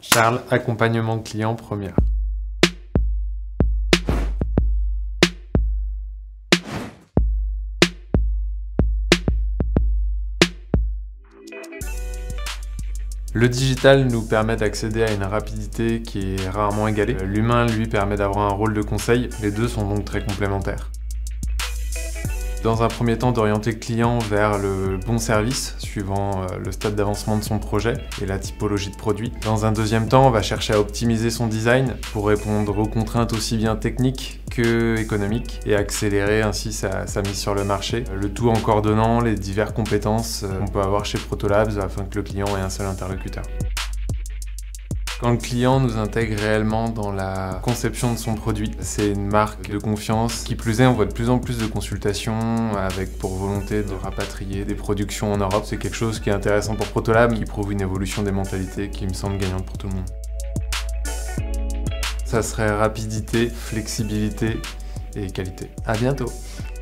Charles, accompagnement client première. Le digital nous permet d'accéder à une rapidité qui est rarement égalée. L'humain, lui, permet d'avoir un rôle de conseil. Les deux sont donc très complémentaires. Dans un premier temps, d'orienter le client vers le bon service, suivant le stade d'avancement de son projet et la typologie de produit. Dans un deuxième temps, on va chercher à optimiser son design pour répondre aux contraintes aussi bien techniques que économiques et accélérer ainsi sa mise sur le marché. Le tout en coordonnant les diverses compétences qu'on peut avoir chez Protolabs afin que le client ait un seul interlocuteur. Quand le client nous intègre réellement dans la conception de son produit, c'est une marque de confiance. Qui plus est, on voit de plus en plus de consultations avec pour volonté de rapatrier des productions en Europe. C'est quelque chose qui est intéressant pour Protolabs, qui prouve une évolution des mentalités qui me semble gagnante pour tout le monde. Ça serait rapidité, flexibilité et qualité. À bientôt!